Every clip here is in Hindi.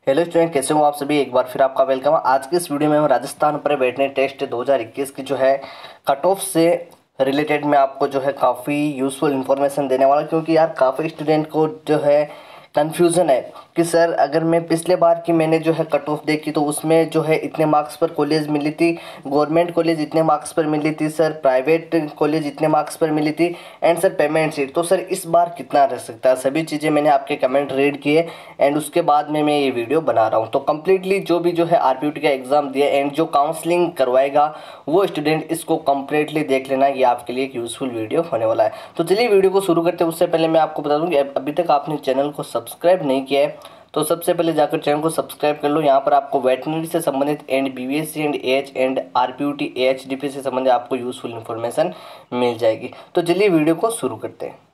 हेलो स्टूडेंट, कैसे हो आप सभी। एक बार फिर आपका वेलकम है। आज की इस वीडियो में हम राजस्थान पर बैठने टेस्ट 2021 की जो है कट ऑफ से रिलेटेड मैं आपको जो है काफ़ी यूज़फुल इन्फॉर्मेशन देने वाला हूं, क्योंकि यार काफ़ी स्टूडेंट को जो है कन्फ्यूज़न है कि सर अगर मैं पिछले बार की मैंने जो है कट ऑफ देखी तो उसमें जो है इतने मार्क्स पर कॉलेज मिली थी, गवर्नमेंट कॉलेज इतने मार्क्स पर मिली थी, सर प्राइवेट कॉलेज इतने मार्क्स पर मिली थी, एंड सर पेमेंट सीट तो सर इस बार कितना रह सकता है। सभी चीज़ें मैंने आपके कमेंट रीड किए एंड उसके बाद में मैं ये वीडियो बना रहा हूँ। तो कम्प्लीटली जो भी जो है आरपीयूटी का एग्ज़ाम दिया एंड जो काउंसलिंग करवाएगा वो स्टूडेंट इसको कम्प्लीटली देख लेना, ये आपके लिए एक यूज़फुल वीडियो होने वाला है। तो चलिए वीडियो को शुरू करते हैं। उससे पहले मैं आपको बता दूं कि अभी तक आपने चैनल को सब्सक्राइब नहीं किया है तो सबसे पहले जाकर चैनल को सब्सक्राइब कर लो। यहाँ पर आपको वेटनरी से संबंधित and BVSc and H and आरपीयूटी एचडीपी से संबंधित आपको यूज़फुल इन्फॉर्मेशन मिल जाएगी। तो चलिए वीडियो को शुरू करते हैं।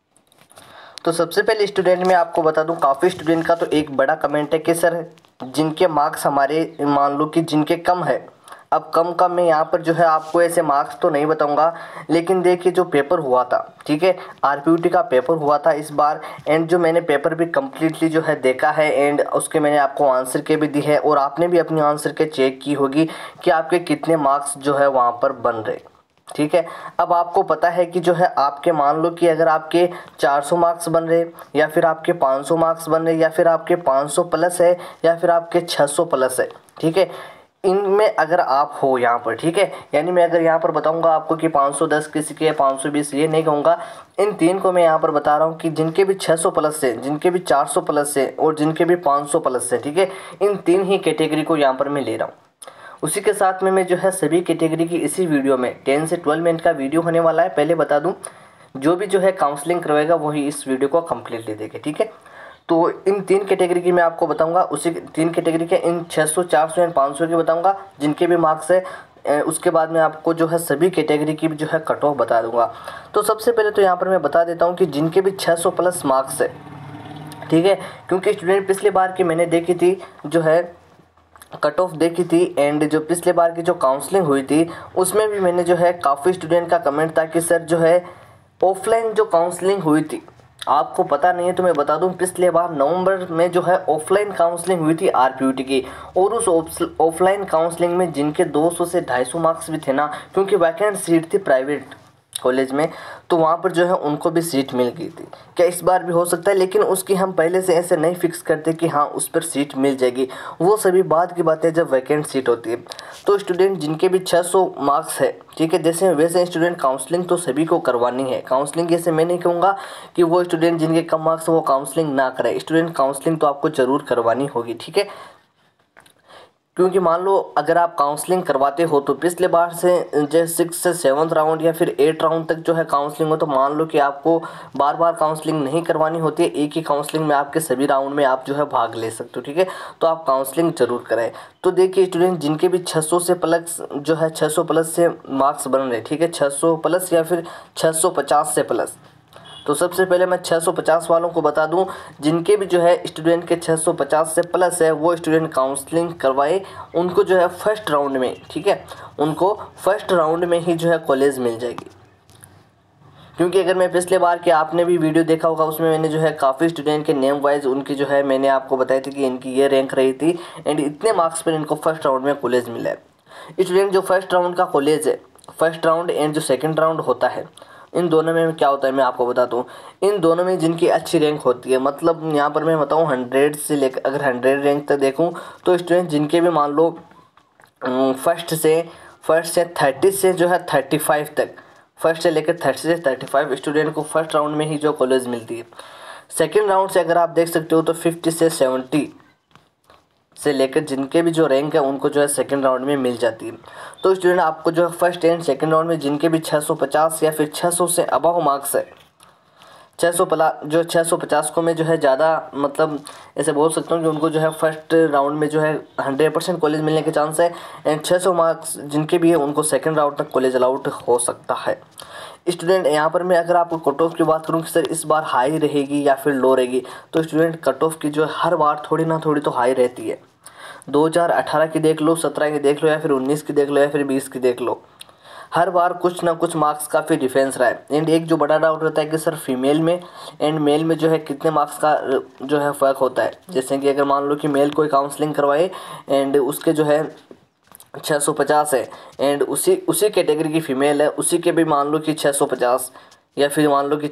तो सबसे पहले स्टूडेंट मैं आपको बता दूं, काफ़ी स्टूडेंट का तो एक बड़ा कमेंट है कि सर जिनके मार्क्स हमारे मान लो कि जिनके कम है, अब कम मैं यहाँ पर जो है आपको ऐसे मार्क्स तो नहीं बताऊंगा, लेकिन देखिए जो पेपर हुआ था, ठीक है, आरपीयूटी का पेपर हुआ था इस बार, एंड जो मैंने पेपर भी कम्प्लीटली जो है देखा है एंड उसके मैंने आपको आंसर के भी दी है और आपने भी अपनी आंसर के चेक की होगी कि आपके कितने मार्क्स जो है वहाँ पर बन रहे, ठीक है। अब आपको पता है कि जो है आपके मान लो कि अगर आपके 400 मार्क्स बन रहे या फिर आपके 500 मार्क्स बन रहे या फिर आपके 500 प्लस है या फिर आपके 600 प्लस है, ठीक है, इनमें अगर आप हो यहाँ पर, ठीक है, यानी मैं अगर यहाँ पर बताऊंगा आपको कि 510 किसी के 520, ये नहीं कहूँगा। इन तीन को मैं यहाँ पर बता रहा हूँ कि जिनके भी 600 प्लस से, जिनके भी 400 प्लस से और जिनके भी 500 प्लस से, ठीक है, इन तीन ही कैटेगरी को यहाँ पर मैं ले रहा हूँ। उसी के साथ में मैं जो है सभी कैटेगरी की इसी वीडियो में 10 से 12 मिनट का वीडियो होने वाला है। पहले बता दूं, जो भी जो है काउंसलिंग करवाएगा वही इस वीडियो को कम्प्लीटली देखे, ठीक है। तो इन तीन कैटेगरी की मैं आपको बताऊंगा, उसी तीन कैटेगरी के इन 600, 400 एंड 500 की बताऊंगा जिनके भी मार्क्स है। उसके बाद में आपको जो है सभी कैटेगरी की जो है कट ऑफ बता दूंगा। तो सबसे पहले तो यहाँ पर मैं बता देता हूँ कि जिनके भी 600 प्लस मार्क्स है, ठीक है, क्योंकि स्टूडेंट पिछले बार की मैंने देखी थी जो है कट ऑफ देखी थी एंड जो पिछले बार की जो काउंसलिंग हुई थी उसमें भी मैंने जो है काफ़ी स्टूडेंट का कमेंट था कि सर जो है ऑफलाइन जो काउंसलिंग हुई थी, आपको पता नहीं है तो मैं बता दूं, पिछले बार नवंबर में जो है ऑफलाइन काउंसलिंग हुई थी आरपीयूटी की, और उस ऑफलाइन काउंसलिंग में जिनके 200 से 250 मार्क्स भी थे ना, क्योंकि वैकेंट सीट थी प्राइवेट कॉलेज में, तो वहाँ पर जो है उनको भी सीट मिल गई थी। क्या इस बार भी हो सकता है, लेकिन उसकी हम पहले से ऐसे नहीं फिक्स करते कि हाँ उस पर सीट मिल जाएगी, वो सभी बाद की बातें जब वैकेंट सीट होती है। तो स्टूडेंट जिनके भी 600 मार्क्स है, ठीक है, जैसे वैसे स्टूडेंट काउंसलिंग तो सभी को करवानी है। काउंसलिंग जैसे मैं नहीं कहूँगा कि वो स्टूडेंट जिनके कम मार्क्स वो काउंसलिंग ना करे, स्टूडेंट काउंसलिंग तो आपको ज़रूर करवानी होगी, ठीक है। क्योंकि मान लो अगर आप काउंसलिंग करवाते हो तो पिछले बार से जैसे 6 से 7th राउंड या फिर 8 राउंड तक जो है काउंसलिंग हो, तो मान लो कि आपको बार बार काउंसलिंग नहीं करवानी होती है, एक ही काउंसलिंग में आपके सभी राउंड में आप जो है भाग ले सकते हो, ठीक है। तो आप काउंसलिंग जरूर करें। तो देखिए स्टूडेंट जिनके भी 600 से प्लस जो है 600 प्लस से मार्क्स बन रहे, ठीक है, 600 प्लस या फिर 650 से प्लस, तो सबसे पहले मैं 650 वालों को बता दूं, जिनके भी जो है स्टूडेंट के 650 से प्लस है वो स्टूडेंट काउंसलिंग करवाए, उनको जो है फर्स्ट राउंड में, ठीक है, उनको फर्स्ट राउंड में ही जो है कॉलेज मिल जाएगी। क्योंकि अगर मैं पिछले बार के आपने भी वीडियो देखा होगा उसमें मैंने जो है काफ़ी स्टूडेंट के नेम वाइज उनकी जो है मैंने आपको बताई थी कि इनकी ये रैंक रही थी एंड इतने मार्क्स पर इनको फर्स्ट राउंड में कॉलेज मिला है। स्टूडेंट जो फर्स्ट राउंड का कॉलेज है, फर्स्ट राउंड एंड जो सेकेंड राउंड होता है, इन दोनों में क्या होता है मैं आपको बताता हूँ। इन दोनों में जिनकी अच्छी रैंक होती है, मतलब यहाँ पर मैं बताऊँ 100 से लेकर अगर 100 रैंक तक देखूँ तो स्टूडेंट जिनके भी मान लो फर्स्ट से 30 से जो है 35 तक, फर्स्ट से लेकर 30 से 35 स्टूडेंट को फर्स्ट राउंड में ही जो कॉलेज मिलती है। सेकेंड राउंड से अगर आप देख सकते हो तो 50 से 70 से लेकर जिनके भी जो रैंक है उनको जो है सेकंड राउंड में मिल जाती है। तो स्टूडेंट आपको जो है फर्स्ट एंड सेकंड राउंड में जिनके भी 650 या फिर 600 से अबव मार्क्स है, 650 को मैं जो है ज़्यादा मतलब ऐसे बोल सकता हूँ कि उनको जो है फर्स्ट राउंड में जो है 100% कॉलेज मिलने के चांस है, एंड 600 मार्क्स जिनके भी है उनको सेकंड राउंड तक कॉलेज अलाउड हो सकता है। स्टूडेंट यहाँ पर मैं अगर आपको कट ऑफ की बात करूँ कि सर इस बार हाई रहेगी या फिर लो रहेगी, तो स्टूडेंट कट ऑफ की जो है हर बार थोड़ी ना थोड़ी तो हाई रहती है। 2018 की देख लो, 17 की देख लो या फिर 19 की देख लो या फिर 20 की देख लो, हर बार कुछ ना कुछ मार्क्स का फिर डिफरेंस रहा है। एंड एक जो बड़ा डाउट रहता है कि सर फीमेल में एंड मेल में जो है कितने मार्क्स का जो है फ़र्क होता है। जैसे कि अगर मान लो कि मेल कोई काउंसलिंग करवाए एंड उसके जो है 650 है एंड उसी कैटेगरी की फ़ीमेल है, उसी के भी मान लो कि 650 या फिर मान लो कि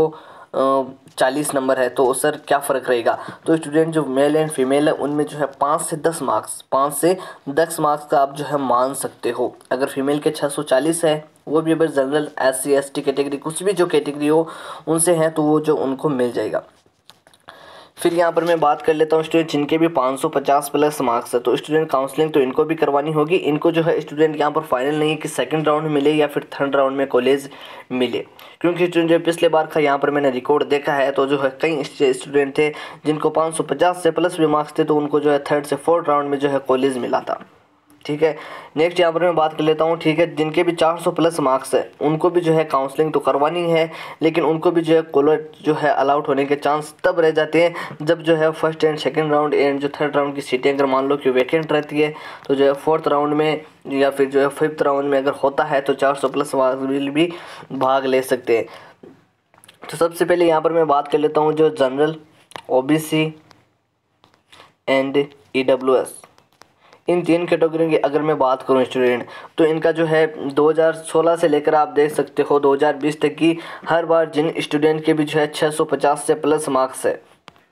640 नंबर है, तो सर क्या फ़र्क रहेगा। तो स्टूडेंट जो मेल एंड फीमेल है उनमें जो है 5 से 10 मार्क्स का आप जो है मान सकते हो। अगर फीमेल के 640 है, वो भी अगर जनरल SC ST कैटेगरी कुछ भी जो कैटेगरी हो उनसे हैं, तो वो जो उनको मिल जाएगा। फिर यहाँ पर मैं बात कर लेता हूँ स्टूडेंट जिनके भी 550 प्लस मार्क्स है, तो स्टूडेंट काउंसलिंग तो इनको भी करवानी होगी। इनको जो है स्टूडेंट यहाँ पर फाइनल नहीं है कि सेकंड राउंड मिले या फिर थर्ड राउंड में कॉलेज मिले, क्योंकि स्टूडेंट जो पिछले बार का यहाँ पर मैंने रिकॉर्ड देखा है तो जो है कई स्टूडेंट थे जिनको 550 से प्लस भी मार्क्स थे, तो उनको जो है थर्ड से फोर्थ राउंड में जो है कॉलेज मिला था। ठीक है, नेक्स्ट यहाँ पर मैं बात कर लेता हूँ। ठीक है, जिनके भी 400 प्लस मार्क्स है उनको भी जो है काउंसलिंग तो करवानी है, लेकिन उनको भी जो है कॉलेज जो है अलाउट होने के चांस तब रह जाते हैं जब जो है first and second round and जो थर्ड राउंड की सीटें अगर मान लो कि वैकेंट रहती है, तो जो है फोर्थ राउंड में या फिर जो है फिफ्थ राउंड में अगर होता है तो 400 प्लस मार्क्स भी भाग ले सकते हैं। तो सबसे पहले यहाँ पर मैं बात कर लेता हूँ जो जनरल, OBC एंड EWS, इन 3 कैटेगरी की अगर मैं बात करूं स्टूडेंट, तो इनका जो है 2016 से लेकर आप देख सकते हो 2020 तक की हर बार जिन स्टूडेंट के भी जो है 650 से प्लस मार्क्स है,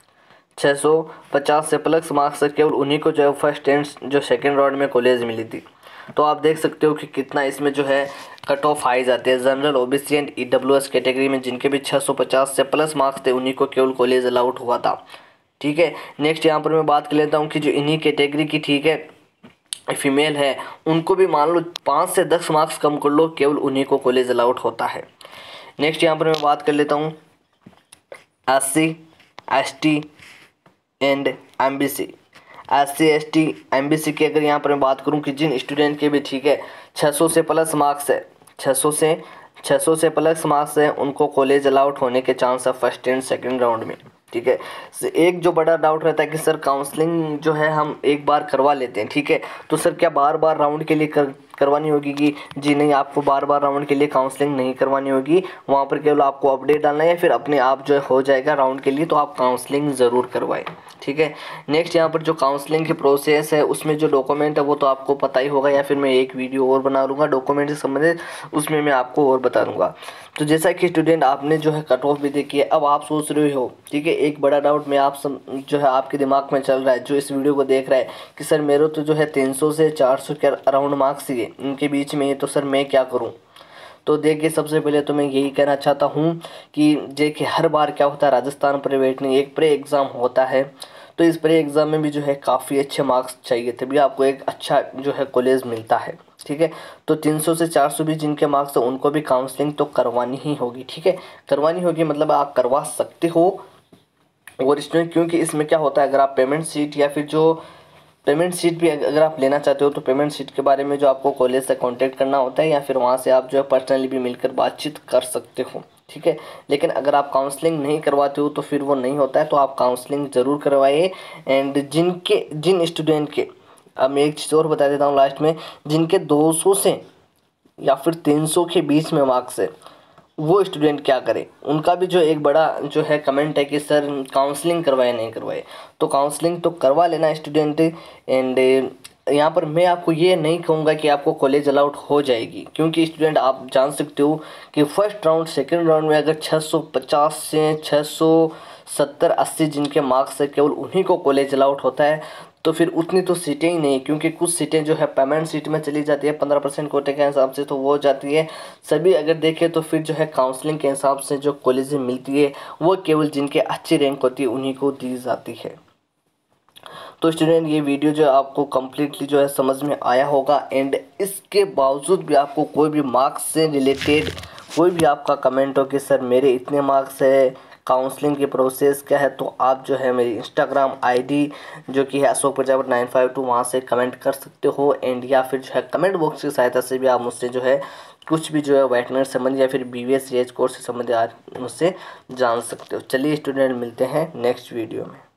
650 से प्लस मार्क्स है, केवल उन्हीं को जो है फर्स्ट एंड जो सेकेंड राउंड में कॉलेज मिली थी। तो आप देख सकते हो कि कितना इसमें जो है कट ऑफ हाई जाते हैं। General, OBC and EWS category में जिनके भी 650 से प्लस मार्क्स थे उन्हीं को केवल कॉलेज अलाउट हुआ था। ठीक है, नेक्स्ट यहाँ पर मैं बात कर लेता हूँ कि जो इन्हीं कैटेगरी की ठीक है फीमेल है उनको भी मान लो 5 से 10 मार्क्स कम कर लो, केवल उन्हीं को कॉलेज अलाउट होता है। नेक्स्ट यहाँ पर मैं बात कर लेता हूँ SC ST and MBC। SC ST MBC की अगर यहाँ पर मैं बात करूँ कि जिन स्टूडेंट के भी ठीक है 600 से प्लस मार्क्स है, 600 से प्लस मार्क्स है, उनको कॉलेज अलाउट होने के चांस है फर्स्ट एंड सेकंड राउंड में। ठीक है, एक जो बड़ा डाउट रहता है कि सर काउंसलिंग जो है हम एक बार करवा लेते हैं, ठीक है, तो सर क्या बार बार राउंड के लिए करवानी होगी कि जी नहीं, आपको बार बार राउंड के लिए काउंसलिंग नहीं करवानी होगी, वहाँ पर केवल आपको अपडेट डालना है या फिर अपने आप जो हो जाएगा राउंड के लिए, तो आप काउंसलिंग ज़रूर करवाएं। ठीक है, नेक्स्ट यहाँ पर जो काउंसलिंग की प्रोसेस है उसमें जो डॉक्यूमेंट है वो तो आपको पता ही होगा, या फिर मैं एक वीडियो और बना लूँगा डॉक्यूमेंट से संबंधित, उसमें मैं आपको और बता दूँगा। तो जैसा कि स्टूडेंट आपने जो है कट ऑफ भी देखी है, अब आप सोच रहे हो, ठीक है, एक बड़ा डाउट में आप जो है आपके दिमाग में चल रहा है जो इस वीडियो को देख रहा है कि सर मेरे तो जो है 300 से 400 के अराउंड मार्क्स ही है, इनके बीच में, तो सर मैं क्या करूं। तो देखिए, सबसे पहले तो मैं यही कहना चाहता हूं कि देखिए हर बार क्या होता है, राजस्थान प्राइवेट में एक प्री एग्ज़ाम होता है, तो इस प्री एग्ज़ाम में भी जो है काफ़ी अच्छे मार्क्स चाहिए तभी आपको एक अच्छा जो है कॉलेज मिलता है। ठीक है, तो 300 से 400 भी जिनके मार्क्स है उनको भी काउंसलिंग तो करवानी ही होगी। ठीक है, करवानी होगी मतलब आप करवा सकते हो। और स्टूडेंट क्योंकि इसमें क्या होता है, अगर आप पेमेंट सीट या फिर जो पेमेंट सीट भी अगर आप लेना चाहते हो तो पेमेंट सीट के बारे में जो आपको कॉलेज से कांटेक्ट करना होता है या फिर वहाँ से आप जो है पर्सनली भी मिलकर बातचीत कर सकते हो। ठीक है, लेकिन अगर आप काउंसलिंग नहीं करवाते हो तो फिर वो नहीं होता है, तो आप काउंसलिंग ज़रूर करवाइए। एंड जिन स्टूडेंट के, अब मैं एक चीज़ और बता देता हूँ लास्ट में, जिनके 200 से या फिर 300 के बीच में मार्क्स है वो स्टूडेंट क्या करें। उनका भी जो एक बड़ा जो है कमेंट है कि सर काउंसलिंग करवाए नहीं करवाए, तो काउंसलिंग तो करवा लेना स्टूडेंट। एंड यहाँ पर मैं आपको ये नहीं कहूँगा कि आपको कॉलेज अलाउट हो जाएगी, क्योंकि स्टूडेंट आप जान सकते हो कि फर्स्ट राउंड सेकंड राउंड में अगर 650 से 670-80 जिनके मार्क्स है केवल उन्हीं को कॉलेज अलाउट होता है, तो फिर उतनी तो सीटें ही नहीं, क्योंकि कुछ सीटें जो है पेमेंट सीट में चली जाती है 15% कोटे के हिसाब से, तो वो जाती है सभी अगर देखें तो फिर जो है काउंसलिंग के हिसाब से जो कॉलेज मिलती है वो केवल जिनके अच्छी रैंक होती है उन्हीं को दी जाती है। तो स्टूडेंट ये वीडियो जो आपको कम्प्लीटली जो है समझ में आया होगा। एंड इसके बावजूद भी आपको कोई भी मार्क्स से रिलेटेड कोई भी आपका कमेंट हो कि सर मेरे इतने मार्क्स है, काउंसलिंग की प्रोसेस क्या है, तो आप जो है मेरी इंस्टाग्राम ID जो कि है अशोक प्रजापति 952 वहाँ से कमेंट कर सकते हो। एंड या फिर जो है कमेंट बॉक्स की सहायता से भी आप मुझसे जो है कुछ भी जो है वेटनरी संबंधी या फिर BVS कोर्स से संबंधित आप मुझसे जान सकते हो। चलिए स्टूडेंट, मिलते हैं नेक्स्ट वीडियो में।